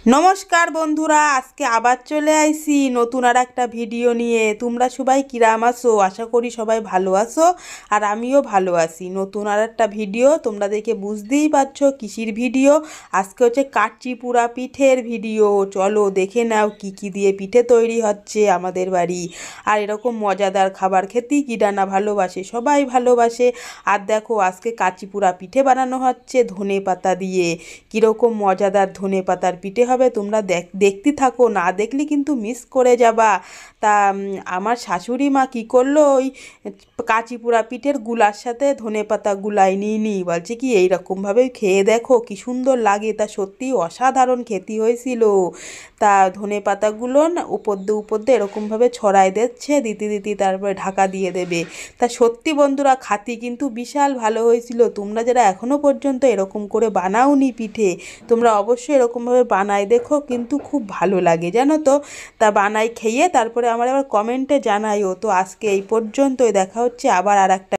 নমস্কার বন্ধুরা, আজকে আবার চলে আইছি নতুন আর একটা ভিডিও নিয়ে। তোমরা সবাই কিরাম আছো? আশা করি সবাই ভালো আছো, আর আমিও ভালো আছি। নতুন আর একটা ভিডিও, তোমরা দেখে বুঝতেই পারছো কিসির ভিডিও। আজকে হচ্ছে কাচ্চি পুরা পিঠের ভিডিও। চলো দেখে নাও কি কি দিয়ে পিঠে তৈরি হচ্ছে আমাদের বাড়ি। আর এরকম মজাদার খাবার খেতেই কিরা না ভালোবাসে, সবাই ভালোবাসে। আর দেখো আজকে কাচ্চি পুরা পিঠে বানানো হচ্ছে ধনে পাতা দিয়ে। কীরকম মজাদার ধনে পাতার পিঠে হবে তোমরা দেখতে থাকো, না দেখলে কিন্তু মিস করে যাবা। তা আমার শাশুড়ি মা কী করলো, ওই কাঁচি পোড়া পিঠের গুলার সাথে ধনে পাতা গুলাই নিই বলছে কি এইরকমভাবে খেয়ে দেখো কি সুন্দর লাগে। তা সত্যি অসাধারণ খেতে হয়েছিল। তা ধনে পাতাগুলো না উপর দিয়ে এরকমভাবে ছড়ায় দিচ্ছে, দিতে দিতে তারপরে ঢাকা দিয়ে দেবে। তা সত্যি বন্ধুরা খাতি কিন্তু বিশাল ভালো হয়েছিল। তোমরা যারা এখনও পর্যন্ত এরকম করে বানাওনি পিঠে, তোমরা অবশ্যই এরকমভাবে বানাই দেখো, কিন্তু খুব ভালো লাগে জানো তো। তা বানাই খেয়ে তারপরে আমার আবার কমেন্টে জানাইও। তো আজকে এই পর্যন্তই, দেখা হচ্ছে আবার আর একটা